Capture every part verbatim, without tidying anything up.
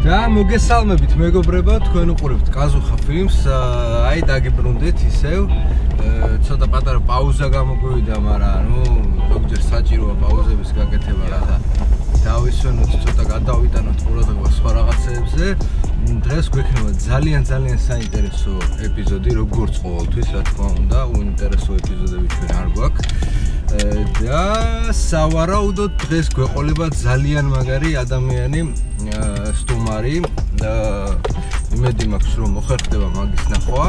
და მოგესალმებით მეგობრებო, თქვენ უყურებთ Kazuxa Films. აი დაგიბრუნდით ისევ. ცოტა პატარა პაუზა გამოგვივიდა, მაგრამ ნუ ზოგჯერ საჭიროა პაუზების გაკეთება, რათა დავისვენოთ, ცოტა გადავიტანოთ ყურადღება სხვა რაღაცეებზე. დღეს გვექნება ძალიან ძალიან საინტერესო ეპიზოდი, როგორც ყოველთვის, რა თქმა უნდა, უინტერესო ეპიზოდები ჩვენ არ გვაქვს. და სავარაუდოდ დღეს გვეყოლება ძალიან მაგარი ადამიანი, სტუმარი და იმედი მაქვს რომ მოხერხდება მაგის ნახვა.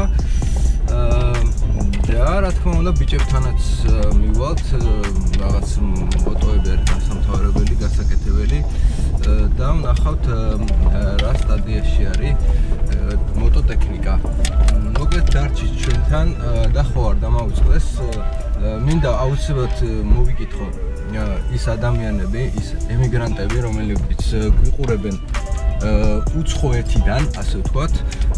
და რა თქმა უნდა ბიჭებთანაც მივალთ რაღაც ფოტოები არის დასამთავრებელი, გასაკეთებელი და ვნახავთ რა სტადიაში არის მოტოტექნიკა. მოგეთ დარჩით ჩვენთან და ხო არ დამავიწყდეს. მინდა აუცილებლად მოვიკითხო ის ადამიანები, ის ემიგრანტები, რომლებიც გვიყურებენ უცხოეთიდან, ასე ვთქვათ.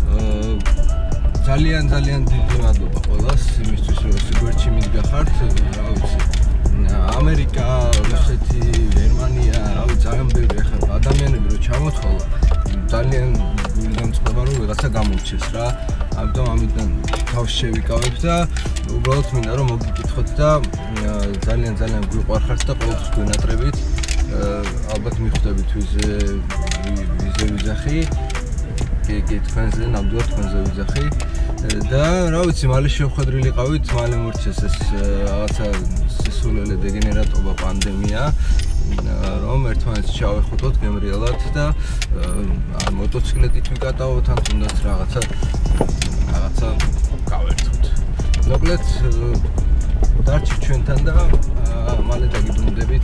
ძალიან ძალიან დიდი მადლობა ყველას იმისთვის, რომ ეს გვერდში მიდგახართ, რა ვიცი. ამერიკა, რუსეთი, გერმანია, რა ვიცი, ძალიან ბევრი ახლა ადამიანები რო ჩამოთვალა, ძალიან გამწყდება რომ ვიღაცა გამოიჩეს რა. ამიტომ ამიდან თავს შევიკავებ და უბრალოდ მინდა რომ მოგიკითხოთ და ძალიან ძალიან გვიყვარხართ და ყოველთვის გვენატრებით. ალბათ მიხვდებით ვიზე ვიზე ვიზახი. კი, თქვენზე, ნამდვილად თქვენზე ვიზახი. და რა ვიცი, მალე შევხვედრილი ყავით, მალე მორჩეს ეს რაღაცა სისულელე დეგენერატობა, პანდემია, რომ ერთმანეთს ჩავეხუტოთ გემრიელად და ან მოტოციკლეტით ვიკატავოთ, ან თუნდაც რაღაცა რაღაცა გავერთოთ. მოკლედ დარჩით ჩვენთან და მალე დაგიბრუნდებით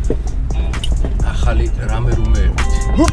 ახალი რამე რუმეებით.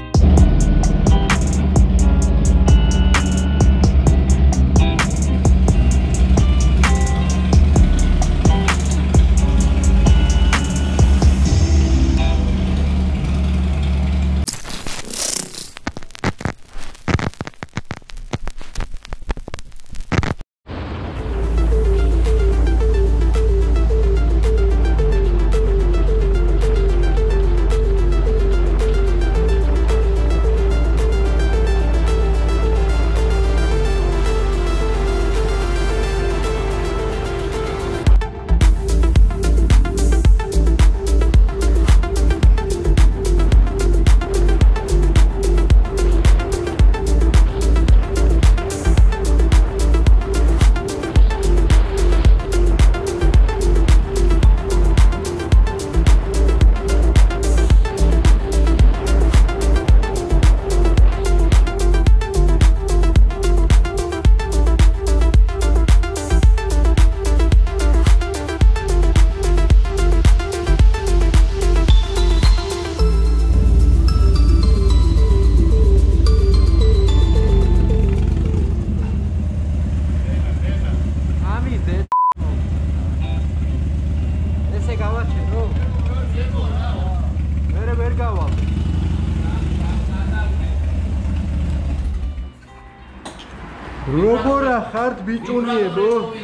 როგორა ხართ ბიჭუნიებო?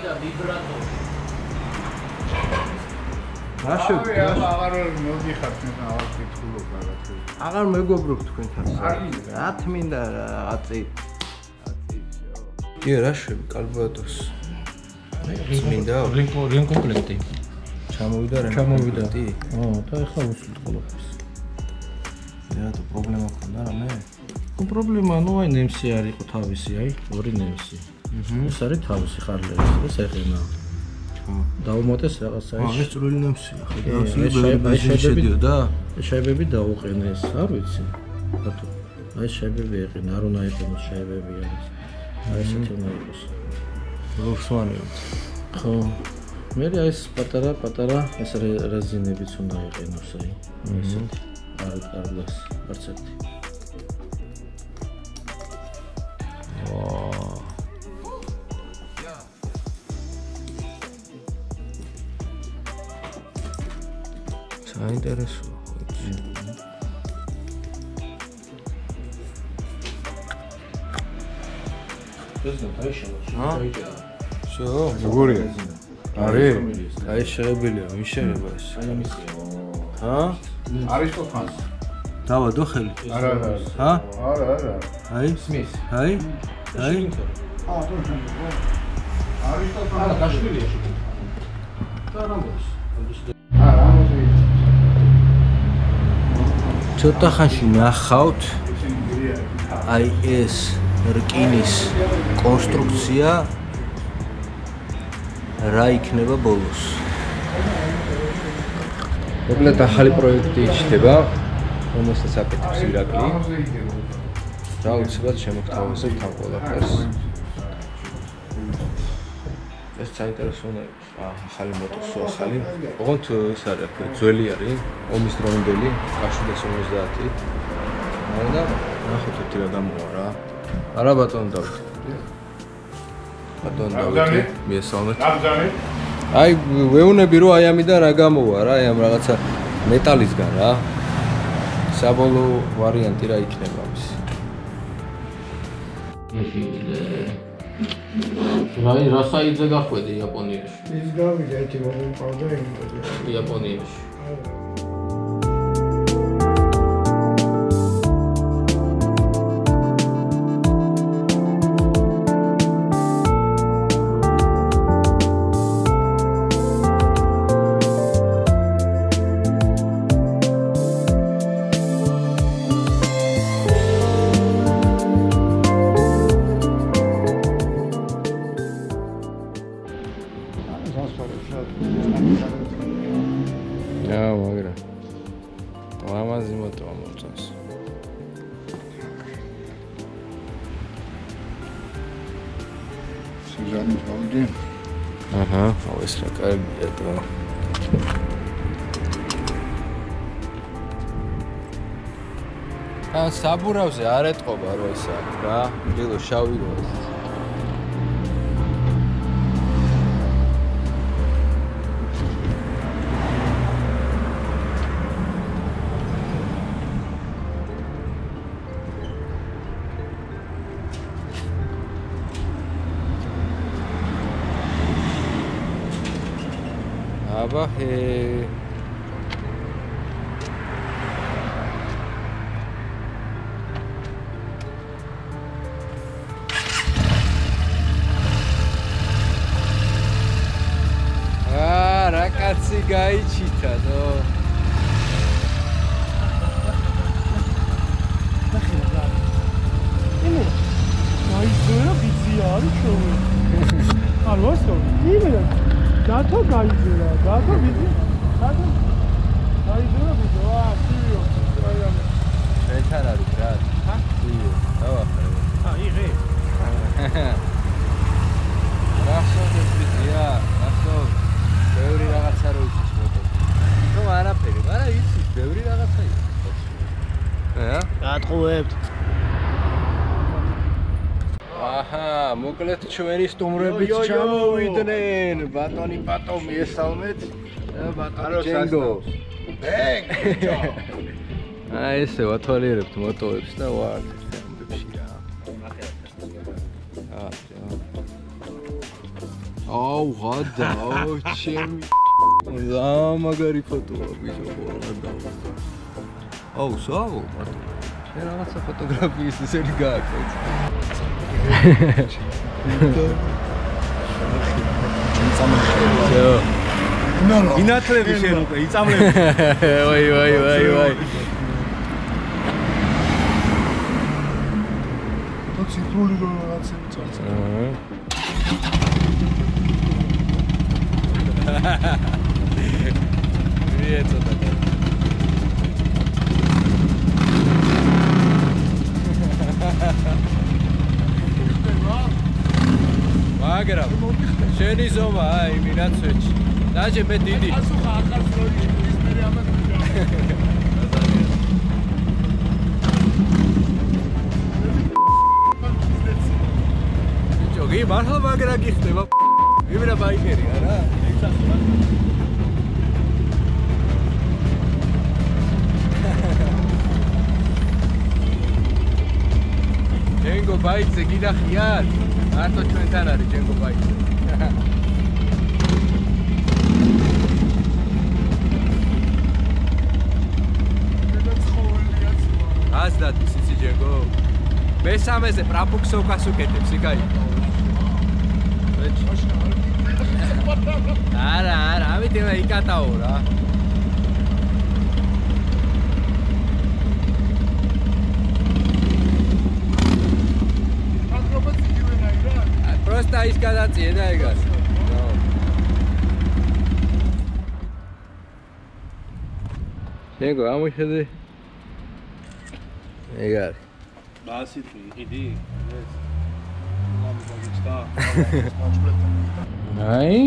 რაშევ? აღარ მოგიხართ მე აღარ გითხულობ რაღაცა. აღარ მეგობრობ თქვენთან. რა თმინდა აწი. აწიო. კი რაშევ კარბურატორს. წმინდა რენ კომპლექტი. ჩამოვიდა რენ კომპლექტი? ო, და ეხლა უსულთ ყველაფერს. რა თქმა პრობლემა ქონდა რამე? პრობლემა ნუ აი ნემსი არ იყო თავისი, აი ორი ნემსი. ეს არის თავისი ხარლები, ეს ეყინა. დაუმატეს რაღაცა ეს. აა ეს წვრილი ნემსია, ხედავ, ეს შედიოდა? ეს შაიბები დაუყენე ეს, არ ვიცი. ბატონო, აი შაიბები ეყინა, არ უნდა ეყინოს შაიბები არის. აი ესეთი უნდა იყოს. რუსვანი. ხო. მე აი ეს პატარა პატარა ეს რეზინებიც უნდა ეყინოს აი. ესეთი. არ კარგას, არც ერთი. Wow. Საინტერესოა. ეს დაიშალა. შო, როგორია? არის? აი შეებელია, მიშერება ეს. აი ამისია. ჰა? არის თოფანს. დავადო ხელი? არა, არა. ჰა? არა, არა. აი? სმის. აი? აი? აა, თორემ. არის და არა, გაშვილია შეგე. და რამოს? აა, რამოს ვი. ცოტა ხანში ნახავთ აი ეს რკინის კონსტრუქცია რა იქნება ბოლოს. მოკლედ ახალი პროექტი იჩნდება, რომელსაც აკეთებს ირაკლი. რა უცებად შემოგთავაზებთ ამ ყველაფერს. ეს საინტერესო უნდა იყოს. აა, ახალი მოტოსო ახალი. ოღონდ ეს არის ძველი არის, ომის დროინდელი, აშუდეს ორმოცდაათი. და ნახოთ ერთი რა გამოვა რა. არა ბატონო დავით. ბატონო დავით, მიესალმეთ. გამძანე. აი ვეუნები რომ აი ამიდან რა გამოვა რა, აი ამ რაღაცა მეტალისგან რა. საბოლოო ვარიანტი რა იქნება ამის. რაი რა საიძე გახვედი იაპონიაში? ის გავიდა ერთი მომყავდა იმაზე. იაპონიაში. აჰა, აუ ეს რა კარგია და. ან საბურავზე არ ეტყობა რა ეს არის რა. დილო შავი რა ეს. აბა ჰე აა რა კაცი გაიჩითა დო გაიძრა ბიცია არის შოვი არ ვასწავლი იმენა დათო გაიძრა დათო ბიცი დათო გაიძრა ბიცი ვა სიო რაიმე შეთან არის რა ჰა სიო დავახარე ა იღე რასო ბიცია რასო ბევრი რაღაცა რო იცის მოტო რომ არაფერი მაგრამ იცის ბევრი რაღაცა იცის რა გატყუებთ აჰა, მოკლედ ჩვენი სტუმრებიც ჩამოვიდნენ. ბატონი pato მიესალმეთ. ბატონი Jengo. Jengo. აი ესე ვათვალიერებთ მოტოებს და ვართ ამბებში რა. აუ, ღადა, აუ, ჩემი. რა მაგარი ფოტოა ბიჭო, რა დავა. აუ, საო, ბატონო. შენ რაღაცა ფოტოგრაფიის ისეთი გააკეთე. ნო ნო ინათლები შენ უკვე იწამლები ვაი ვაი ვაი ვაი თო ციფრული რაღაცები წავს აჰა ვიეცოდა მაგრამ შენი ზომა აი მინაცვეჩი დაჟე მე დიდი ასუხა ახალ სტროგი ის მე ამან ჯოგი მართლა მაგრა გიხდება იმენა ბაიკერი არა Jengo bike-ზე გინახიათ მარტო ჩვენთან არის Jengo bike-ზე. და ცხოველია გაზდადის იცი Jengo. მესამეზე პრაპუქსოვკას უკეთებს იქაი. არა, არა, ამით ენა იკატაო რა. Просто ის გადაწიე და ეგას. Jengo, ამოიხედე. ეგ არის. ბასით იყიდი? ეს. მამი დაგიწყდა. აი.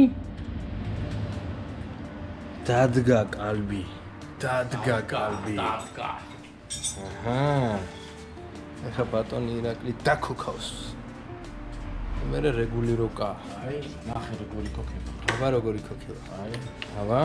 დადგა კალბი. დადგა კალბი. დადგა. აჰა. ეხა ბატონი ირაკლი დაქოქავს. მე რეგულიროკა. აი, ნახე როგორი ქოქება. აბა როგორი ქოქება. აი, აბა.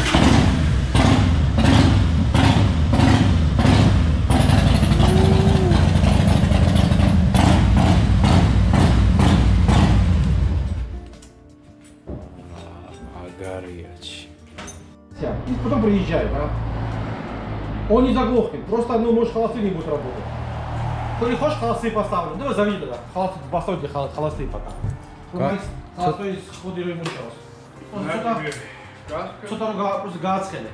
Агariachi. Все, и потом приезжай, да? Он не заглохнет, просто ну можешь холосты не будет работать. Коли хочешь, холосты поставлю. Давай заведи тогда. Холосты поставьте холосты пока. Холостой сходируем еще раз. Что-то просто гадское.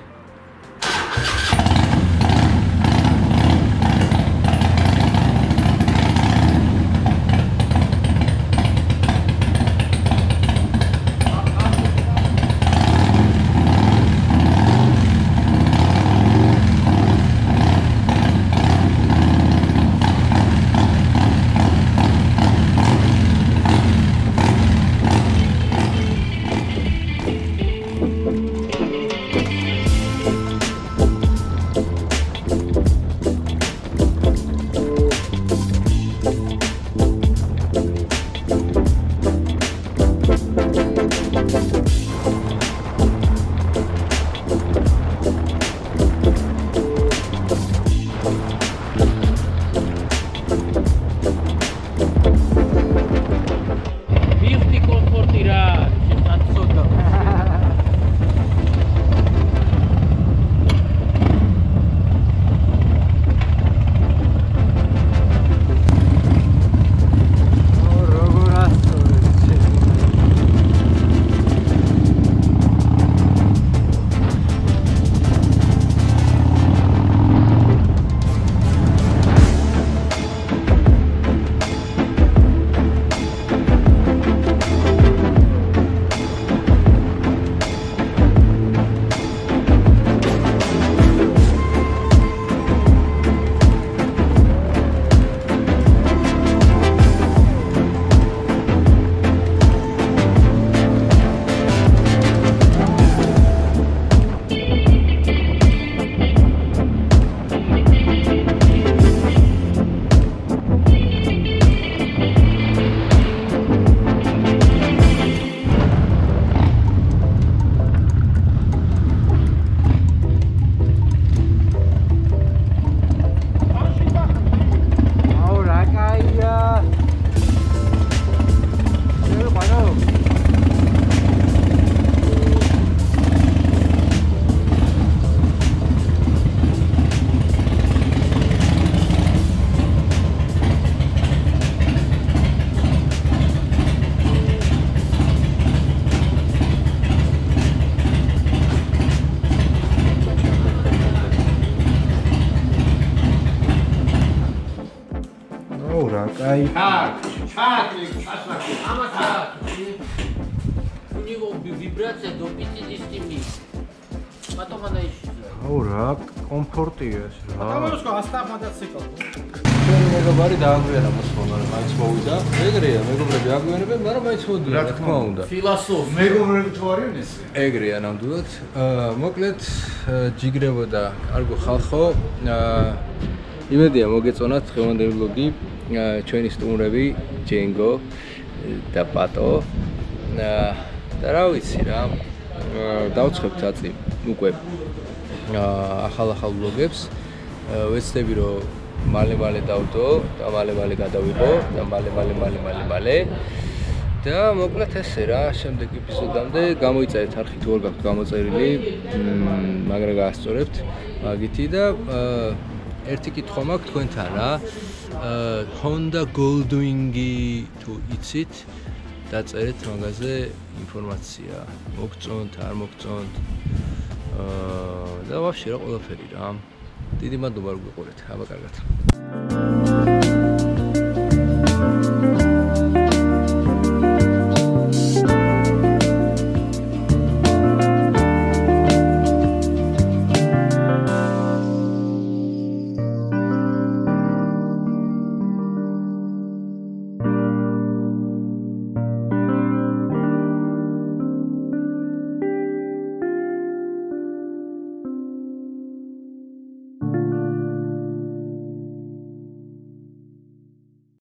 აი ჩაკ, ჩაკ, ჩაკ, ამათა. У него вибрация до пятидесяти миль. Потом она исчезает. აუ რა კომფორტია ეს რა. Тамашка оставь мотоцикл. ჩვენ მეგობარი დააგვიანა მოსვლა, მაინც მოვიდა. ეგრეა, მეგობრები აგვიანებენ, მაგრამ მაინც მოდიან, რა თქმა უნდა. Философ. მეგობრები თუ არიან ეს? ეგრეა ნამდვილად. აა მოკლედ ჯიგრებოდა კარგო ხალხო. აა იმედია მოგეწონათ დღევანდელი ვლოგი. ჩვენი სტუმრები Jengo და pato. და რა ვიცი რა. დავცხებთ აწი უკვე ახალ-ახალ ვლოგებს. ვეცდები რომ მალე-მალე დავდო და მალე-მალე გადავიღო და მალე-მალე მალე-მალე და მოკლედ ესე რა, შემდეგ ეპიზოდამდე გამოიწერეთ არხი თუ არ გაქვთ გამოწერილი, მაგრამ გაასწორებთ მაგითი და ერთი კითხვა მაქვს თქვენთან რა. Honda Goldwing-ი თუ იცით, დაწერეთ მაგაზე ინფორმაცია. მოგწონთ, არ მოგწონთ. აა და ვაფშე რა ყველაფერი რა. დიდი მადლობა რომ გიყურეთ. აბა კარგად.